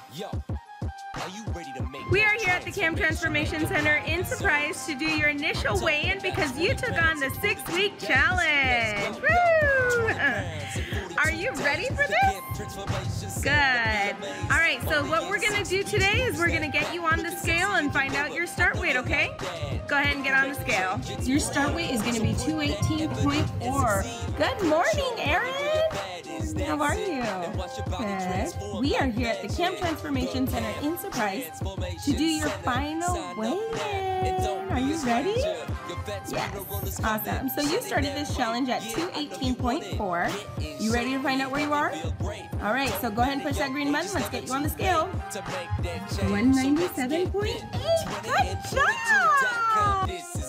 We are here at the Camp Transformation Center in Surprise to do your initial weigh-in because you took on the 6-week challenge. Woo! Are you ready for this? Good. All right, so what we're gonna do today is we're gonna get you on the scale and find out your start weight, okay? Go ahead and get on the scale. Your start weight is gonna be 218.4. Good morning, Erin. How are you? Good. We are here at the Camp Transformation Center in Surprise to do your final weigh-in. Are you ready? Yes. Awesome. So you started this challenge at 218.4. You ready to find out where you are? All right, so go ahead and push that green button. Let's get you on the scale. 197.8. Good job!